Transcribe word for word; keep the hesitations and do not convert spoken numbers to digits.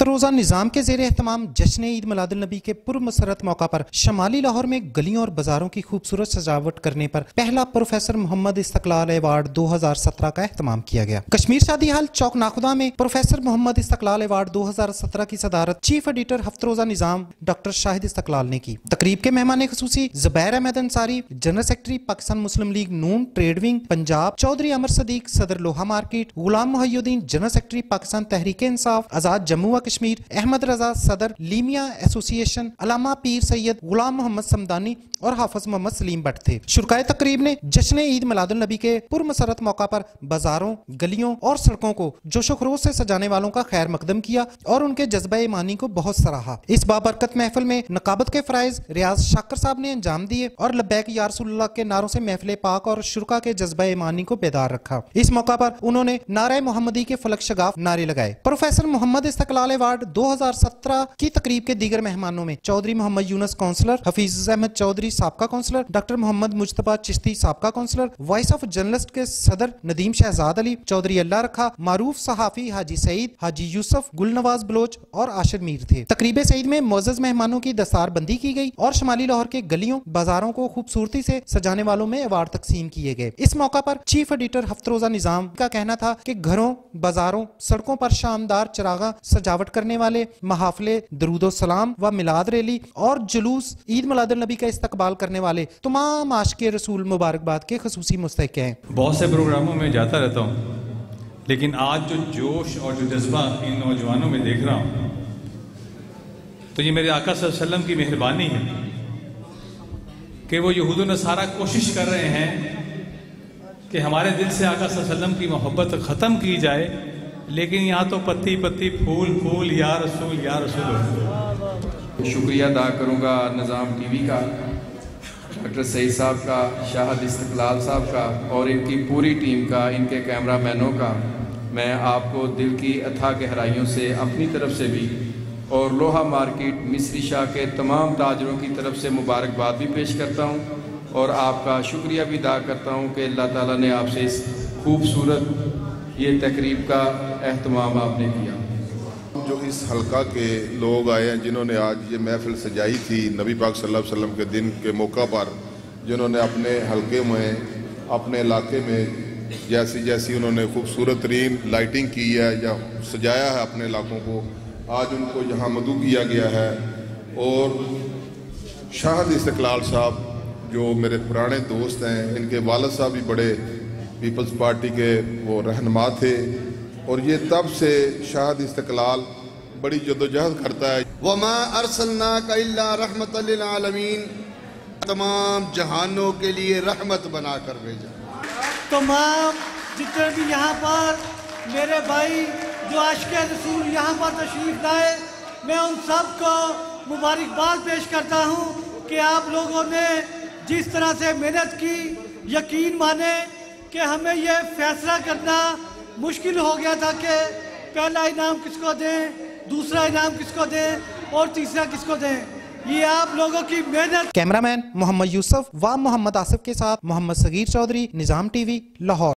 हफ्ता रोजा निजाम के ज़ेरे एहतमाम जश्न ईद मिलादुन्नबी के पुरमसरत मौका पर शमाली लाहौर में गलियों और बाजारों की खूबसूरत सजावट करने पर पहला प्रोफेसर मोहम्मद इस्तकलाल अवार्ड दो हजार सत्रह का एहतमाम किया गया। कश्मीर शादी हाल चौक नाखुदा में प्रोफेसर मोहम्मद इस्तकलाल अवार्ड दो हजार सत्रह की सदारत चीफ एडिटर हफ्ता रोजा निजाम डॉक्टर शाहिद इस्तकलाल ने की। तकरीब के मेहमान खुसूसी Zubair Ahmad Ansari, general secretary Pakistan Muslim League Noon trade wing Punjab, Chaudhry Amar Sadiq सदर Loha market, Ghulam Mohiuddin general secretary Pakistan Tehreek Insaf Azad Jammu व कश्मीर, अहमद रजा सदर लीमिया एसोसिएशन, अलामा पीर सैयद, गुलाम मोहम्मद समदानी और हाफिज मोहम्मद सलीम भट्ट थे। शुरकाए तकरीब ने जश्न ईद मिलादुन्नबी के पुरमसरत मौका पर बाजारों, गलियों और सड़कों को जोशो खरोश से सजाने वालों का खैर मकदम किया और उनके जज्बा ईमानी को बहुत सराहा। इस बाबरकत महफिल में नकाबत के फराइज रियाज शाकर साहब ने अंजाम दिए और लब्बैक या रसूलुल्लाह के नारों से महफिल पाक और शुरका के जज्बा ईमानी को बेदार रखा। इस मौका पर उन्होंने नारे मोहम्मदी के फलक शगाफ नारे लगाए। प्रोफेसर मोहम्मद इस्तकलाल अवार्ड दो हजार सत्रह की तकरीब के दीगर मेहमानों में चौधरी मोहम्मद यूनुस काउंसलर, हफीज अहमद चौधरी साबका काउंसलर, डॉक्टर मोहम्मद मुजतबा चिश्ती साबका काउंसलर, वॉइस ऑफ जर्नलिस्ट के सदर नदीम शहजाद अली, चौधरी अल्लाह रखा, मारूफ सहाफी हाजी सईद, हाजी यूसुफ, गुलनवाज बलोच और आशिर मीर थे। तकरीब सईद में मोअज़्ज़ज़ मेहमानों की दस्तार बंदी की गई और शमाली लाहौर के गलियों बाजारों को खूबसूरती से सजाने वालों में अवार्ड तकसीम किए गए। इस मौका पर चीफ एडिटर हफ्ता रोजा निजाम का कहना था कि घरों, बाजारों, सड़कों पर शानदार चरागा सजावट करने वाले महाफिले, दरूदो सलाम व मिलाद रैली और जुलूस ईद मिलादुन्नबी का इस्तकबाल करने वाले तमाम आशिक़े रसूल मुबारकबाद के खुसूसी मुस्तहिक़ हैं। बहुत से प्रोग्रामों में जाता रहता हूँ, लेकिन आज जो जोश और जो जज्बा इन नौजवानों में देख रहा हूँ तो ये मेरे आका सल्लल्लाहु अलैहि वसल्लम की मेहरबानी है कि वो यहूद व नसारा कोशिश कर रहे हैं कि हमारे दिल से आका सल्लल्लाहु अलैहि वसल्लम की मोहब्बत ख़त्म की जाए, लेकिन यहाँ तो पत्ती पत्ती फूल फूल या रसूल या रसूल। शुक्रिया अदा करूँगा निज़ाम टीवी का, डॉक्टर सईद साहब का, शाहिद इस्तकलाल साहब का और इनकी पूरी टीम का, इनके कैमरा मैनों का। मैं आपको दिल की अथाह गहराइयों से अपनी तरफ से भी और लोहा मार्केट मिस्री शाह के तमाम ताजरों की तरफ से मुबारकबाद भी पेश करता हूँ और आपका शुक्रिया भी अदा करता हूँ कि अल्लाह ताला ने आपसे इस खूबसूरत ये तकरीब का एहतमाम आपने किया। जो इस हल्का के लोग आए हैं जिन्होंने आज ये महफिल सजाई थी नबी पाक सल्लल्लाहु अलैहि वसल्लम के दिन के मौका पर, जिन्होंने अपने हल्के में अपने इलाके में जैसी जैसी उन्होंने खूबसूरत तरीन लाइटिंग की है या सजाया है अपने इलाकों को, आज उनको यहाँ मदू किया गया है। और शाहिद इस्तकलाल साहब जो मेरे पुराने दोस्त हैं, इनके वालिद साहब भी बड़े पीपल्स पार्टी के वो रहनुमा थे और ये तब से शाहिद इस्तकलाल बड़ी जद्दोजहद करता है। वमा अरसलनाका इल्ला रहमतल लिल आलमीन, तमाम जहानों के लिए रहमत बना कर भेजा। तमाम जितने भी यहाँ पर मेरे भाई जो आशिक़े रसूल यहाँ पर तशरीफ़ लाए, मैं उन सब को मुबारकबाद पेश करता हूँ कि आप लोगों ने जिस तरह से मेहनत की। यकीन माने कि हमें यह फैसला करना मुश्किल हो गया था कि पहला इनाम किसको दें, दूसरा इनाम किसको दें और तीसरा किसको दें। ये आप लोगों की मेहनत। कैमरामैन मोहम्मद यूसुफ व मोहम्मद आसिफ के साथ मोहम्मद सगीर चौधरी, निजाम टीवी, लाहौर।